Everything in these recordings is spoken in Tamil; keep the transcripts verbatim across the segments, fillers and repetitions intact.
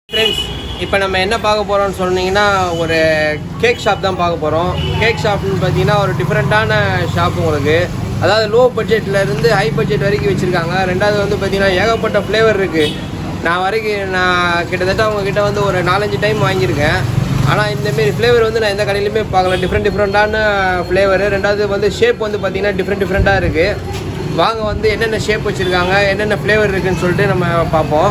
ஃப்ரெண்ட்ஸ், இப்போ நம்ம என்ன பார்க்க போகிறோம்னு சொன்னீங்கன்னா ஒரு கேக் ஷாப் தான் பார்க்க போகிறோம். கேக் ஷாப்னு பார்த்தீங்கன்னா ஒரு டிஃப்ரெண்ட்டான ஷாப் உங்களுக்கு. அதாவது லோ பட்ஜெட்லேருந்து ஹை பட்ஜெட் வரைக்கும் வச்சுருக்காங்க. ரெண்டாவது வந்து பார்த்தீங்கன்னா ஏகப்பட்ட ஃப்ளேவர் இருக்குது. நான் வரைக்கும் நான் கிட்டத்தட்ட அவங்கக்கிட்ட வந்து ஒரு நாலஞ்சு டைம் வாங்கியிருக்கேன். ஆனால் இந்தமாரி ஃப்ளேவர் வந்து நான் எந்த கடையிலுமே பார்க்கல. டிஃப்ரெண்ட் டிஃப்ரெண்ட்டான ஃப்ளேவரு. ரெண்டாவது வந்து ஷேப் வந்து பார்த்திங்கன்னா டிஃப்ரெண்ட் டிஃப்ரெண்ட்டாக இருக்குது. வாங்க வந்து என்னென்ன ஷேப் வச்சுருக்காங்க, என்னென்ன ஃப்ளேவர் இருக்குதுன்னு சொல்லிட்டு நம்ம பார்ப்போம்.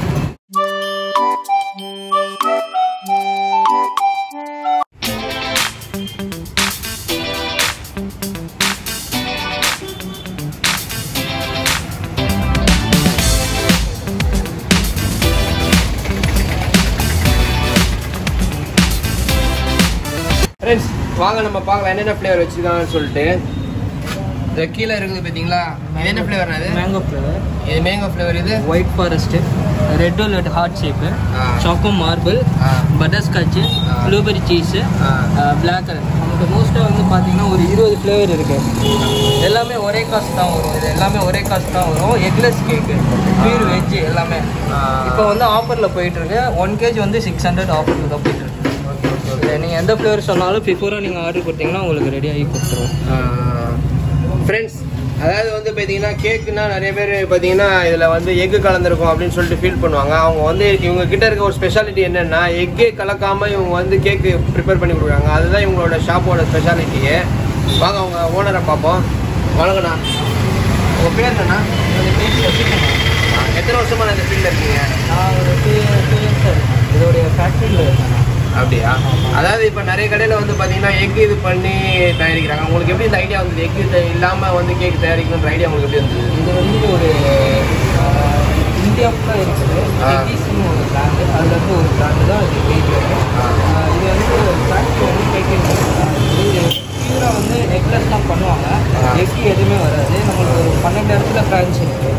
ஃப்ரெண்ட்ஸ், வாங்க நம்ம பார்க்கலாம் என்னென்ன ஃப்ளேவர் வச்சுருக்காங்கன்னு சொல்லிட்டு. இது கீழே இருக்குது பார்த்தீங்களா, என்ன ஃப்ளேவர்? அது மேங்கோ ஃப்ளேவர். இது மேங்கோ ஃப்ளேவர். இது white forest, red velvet heart shape, choco marble, butterscotch, blueberry cheese, black colour. நமக்கு மோஸ்ட்டாக வந்து பார்த்தீங்கன்னா ஒரு இருபது ஃப்ளேவர் இருக்குது. எல்லாமே ஒரே காஸ்ட் தான் வரும். இது எல்லாமே ஒரே காஸ்ட் தான் வரும். எக்லெஸ் கேக்கு, பியூர் வெஜ்ஜு எல்லாமே இப்போ வந்து ஆஃபரில் போயிட்டுருக்கு. ஒன் கேஜி வந்து சிக்ஸ் ஹண்ட்ரட் ஆஃபரில் தான் போயிட்டுருக்கு. நீங்கள் எந்த ஃப்ளேவர் சொன்னாலும் பிஃபோராக நீங்கள் ஆர்டர் கொடுத்தீங்கன்னா உங்களுக்கு ரெடியாகி கொடுத்துருவோம். ஃப்ரெண்ட்ஸ், அதாவது வந்து பார்த்தீங்கன்னா கேக்குன்னா நிறைய பேர் பார்த்தீங்கன்னா இதில் வந்து எக்கு கலந்துருக்கும் அப்படின்னு சொல்லிட்டு ஃபீல் பண்ணுவாங்க. அவங்க வந்து இவங்க கிட்ட இருக்க ஒரு ஸ்பெஷாலிட்டி என்னென்னா எக்கே கலக்காமல் இவங்க வந்து கேக்கு ப்ரிப்பேர் பண்ணி கொடுக்குறாங்க. அதுதான் இவங்களோட ஷாப்போட ஸ்பெஷாலிட்டியே. வாங்க அவங்க ஓனரை பார்ப்போம். வணக்கண்ணா, உங்கள் பேர் என்னண்ணா? எத்தனை வருஷமாக நான் இந்த ஃபீல்டில் இருக்கீங்க? நான் ஒரு டூ டூ இயர்ஸ் இதோடைய ஃபேக்ட்ரியில் இருக்கேன். அப்படியா? அதாவது இப்போ நிறைய கடையில் வந்து பார்த்தீங்கன்னா எக் இது பண்ணி தயாரிக்கிறாங்க. உங்களுக்கு எப்படி இந்த ஐடியா வந்தது? எக் இல்லாமல் வந்து கேக் தயாரிக்கணுன்ற ஐடியா உங்களுக்கு எப்படி இருந்தது? இது வந்து ஒரு இந்தியாவுக்குள்ள இருக்குது. எக்கிஸ்னு ஒரு பிராண்டு, அதில் வந்து ஒரு பிராண்டு தான் இது கேக். இது வந்து ஒரு ஃபேக்ட்ரி வந்து கேக் இது பியூராக வந்து எக்லெஸ் தான் பண்ணுவாங்க. எக் எதுவுமே வராது. நம்மளுக்கு ஒரு பன்னெண்டு இடத்துல பிரான்ச் இருக்குது.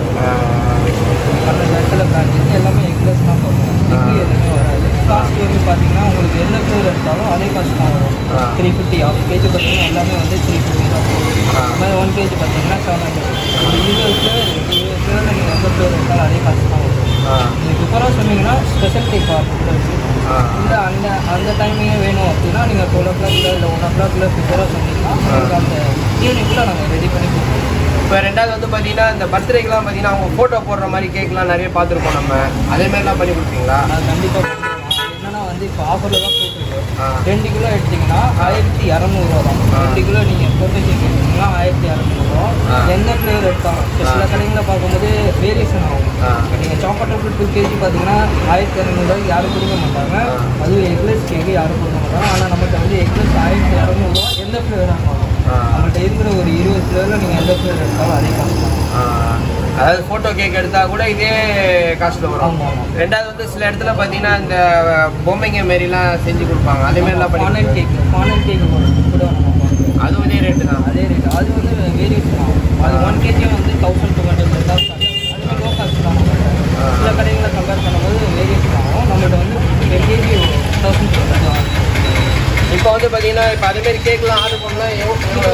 பன்னெண்டு இடத்துல பிரான்ச் இருக்குது. எல்லாமே எக்லெஸ் தான் பண்ணுவாங்க. எக் எதுவுமே வராது. காஸ்ட் வந்து பார்த்தீங்கன்னா உங்களுக்கு என்ன ஃப்ளேவர் எடுத்தாலும் அதே காஸ்ட் தான் வரும். த்ரீ ஃபிஃப்டி ஆஃப் கேஜி பார்த்தீங்கன்னா எல்லாமே வந்து த்ரீ ஃபிஃப்டி தான் வரும். அது மாதிரி ஒன் கேஜி பார்த்தீங்கன்னா செவன் ஹண்ட்ரட். இருபது ஃப்ளேவர் இருபது ஃப்ளேவர் நீங்கள் எந்த ஃப்ளேவர் எடுத்தாலும் அதே காஸ்ட் தான் வரும். நீங்கள் பிஃபோராக சொன்னீங்கன்னா ஸ்பெஷல் கேக் ஆஃபர் இல்லை அந்த அந்த டைமிங்கே வேணும் அப்படின்னா நீங்கள் டுவெல் ஓ கிளாக்ல இல்லை ஒன் ஓ கிளாக்ல பிஃபோராக சொன்னீங்கன்னா உங்களுக்கு அந்த ஈவினிங்குள்ளே நாங்கள் ரெடி பண்ணி கொடுப்போம். இப்போ ரெண்டாவது வந்து பார்த்தீங்கன்னா இந்த பர்த்டேக்கெலாம் பார்த்தீங்கன்னா அவங்க ஃபோட்டோ போடுற மாதிரி கேக்லாம் நிறைய பார்த்துருப்போம் நம்ம. அதேமாதிரிலாம் பண்ணி கொடுப்பீங்களா? அது கண்டிப்பாக என்னன்னா வந்து இப்போ ஆஃபரில் தான் போட்டுருக்கு. ரெண்டு கிலோ எடுத்திங்கன்னா ஆயிரத்தி இரநூறுவா தான். ரெண்டு கிலோ நீங்கள் ஃபோட்டோ கேக் எடுத்திங்கன்னா ஆயிரத்தி இரநூறுவா. என்ன ஃப்ளேவர் எடுத்தாலும் சில கடைகளில் பார்க்கும்போது வேரியேஷன் ஆகும். இப்போ நீங்கள் சாக்லேட் ஃப்ரூட் டூ கேஜி பார்த்தீங்கன்னா ஆயிரத்தி இரநூறுவாய்க்கு யாரும் கொடுக்க மாட்டாங்க. அதுவும் எக்லெஸ் கேக்கு யாரும் கொடுக்க மாட்டாங்க. ஆனால் நம்மகிட்ட வந்து எக்லெஸ் ஆயிரத்தி இரநூறுவா எந்த ஃப்ளேவராக இருந்தாலும் நம்மகிட்ட இருக்கிற ஒரு இருபது ஃப்ளேவரில் நீங்கள் எந்த ஃப்ளேவர் எடுத்தாலும் அதே காஸ்ட் தான். அதாவது ஃபோட்டோ கேக் எடுத்தால் கூட இதே காஸ்ட்டில் வரும். ரெண்டாவது வந்து சில இடத்துல பார்த்தீங்கன்னா இந்த பொம்மைங்க மாரிலாம் செஞ்சு கொடுப்பாங்க. அதேமாரிலாம் பானல் கேக் பானல் கேக்கு கூட அதுவும் இதே ரேட்டு தான். அதே ரேட்டு. அது வந்து வேரியேஷன் ஆகும். அது ஒன் கேஜியும் வந்து தௌசண்ட் டூ ஹண்ட்ரட் தான் ஸ்டார்ட். அது லோ காஸ்ட் தான். சில கடைகளை கம்பேர் பண்ணும்போது வேரியேஷன் ஆகும். நம்மள்ட்ட வந்து ten KG thousand two hundred ஆகும். இப்போ வந்து பார்த்தீங்கன்னா இப்போ அதேமாரி கேக்லாம் ஆர்டர் பண்ணால் எவ்வளோ?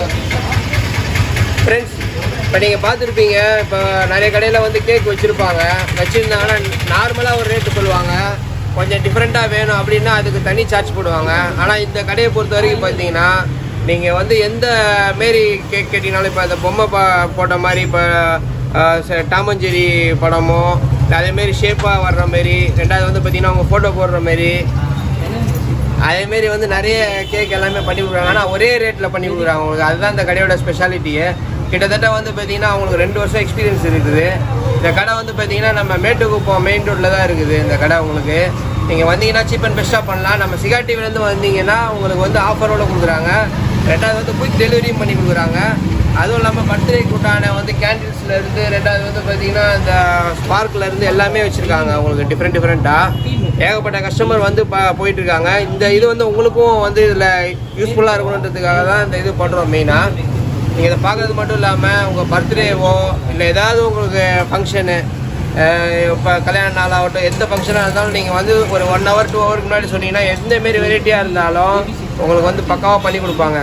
ஃப்ரெண்ட்ஸ், இப்போ நீங்கள் பார்த்துருப்பீங்க, இப்போ நிறைய கடையில் வந்து கேக் வச்சுருப்பாங்க. வச்சுருந்தாங்கன்னா நார்மலாக ஒரு ரேட்டு சொல்லுவாங்க. கொஞ்சம் டிஃப்ரெண்ட்டாக வேணும் அப்படின்னா அதுக்கு தனி சார்ஜ் போடுவாங்க. ஆனால் இந்த கடையை பொறுத்த வரைக்கும் பார்த்தீங்கன்னா நீங்கள் வந்து எந்த மாரி கேக் கேட்டிங்கனாலும் இப்போ அந்த பொம்மை பா போட்ட மாதிரி இப்போ டாமஞ்சேரி படமோ அதேமாரி ஷேப்பாக வர்ற மாரி, ரெண்டாவது வந்து பார்த்தீங்கன்னா அவங்க ஃபோட்டோ போடுற மாரி அதேமாரி வந்து நிறைய கேக் எல்லாமே பண்ணி கொடுக்குறாங்க. ஆனால் ஒரே ரேட்டில் பண்ணி கொடுக்குறாங்க உங்களுக்கு. அதுதான் இந்த கடையோட ஸ்பெஷாலிட்டியே. கிட்டத்தட்ட வந்து பார்த்தீங்கன்னா அவங்களுக்கு ரெண்டு வருஷம் எக்ஸ்பீரியன்ஸ் இருக்குது. இந்த கடை வந்து பார்த்தீங்கன்னா நம்ம மேட்டுக்குப்பம் மெயின் ரோட்டில் தான் இருக்குது இந்த கடை. உங்களுக்கு நீங்கள் வந்தீங்கன்னா சீப் அண்ட் பெஸ்ட்டாக பண்ணலாம். நம்ம சிகா டிவிலேருந்து வந்தீங்கன்னா உங்களுக்கு வந்து ஆஃபரோடு கொடுக்குறாங்க. ரெண்டாவது வந்து குயிக் டெலிவரியும் பண்ணி கொடுக்குறாங்க. அதுவும் இல்லாமல் பர்த்டே கூட்டான வந்து கேண்டில்ஸ்லேருந்து, ரெண்டாவது வந்து பார்த்தீங்கன்னா இந்த ஸ்பார்க்லேருந்து எல்லாமே வச்சுருக்காங்க உங்களுக்கு டிஃப்ரெண்ட் டிஃப்ரெண்ட்டாக. ஏகப்பட்ட கஸ்டமர் வந்து ப போயிட்டுருக்காங்க. இந்த இது வந்து உங்களுக்கும் வந்து இதில் யூஸ்ஃபுல்லாக இருக்கணுன்றதுக்காக தான் இந்த இது பண்ணுறோம் மெயினாக. நீங்கள் இதை பார்க்குறது மட்டும் இல்லாமல் உங்கள் பர்த்டேவோ இல்லை ஏதாவது உங்களுக்கு ஃபங்க்ஷனு, இப்போ கல்யாண நாளாகட்டும் எந்த ஃபங்க்ஷனாக இருந்தாலும் நீங்கள் வந்து ஒரு ஒன் ஹவர் டூ ஹவருக்கு முன்னாடி சொன்னீங்கன்னா எந்தமாரி வெரைட்டியாக இருந்தாலும் உங்களுக்கு வந்து பக்காவாக பண்ணி கொடுப்பாங்க.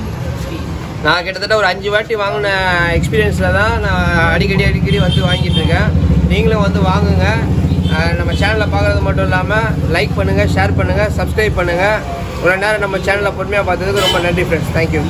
நான் கிட்டத்தட்ட ஒரு அஞ்சு வாட்டி வாங்கின எக்ஸ்பீரியன்ஸில் தான் நான் அடிக்கடி அடிக்கடி வந்து வாங்கிட்டு இருக்கேன். நீங்களும் வந்து வாங்குங்க. நம்ம சேனலில் பார்க்குறது மட்டும் இல்லாமல் லைக் பண்ணுங்கள், ஷேர் பண்ணுங்கள், சப்ஸ்கிரைப் பண்ணுங்கள். இவ்வளோ நேரம் நம்ம சேனலில் பொறுமையாக பார்த்ததுக்கு ரொம்ப நன்றி ஃப்ரெண்ட்ஸ். தேங்க்யூ.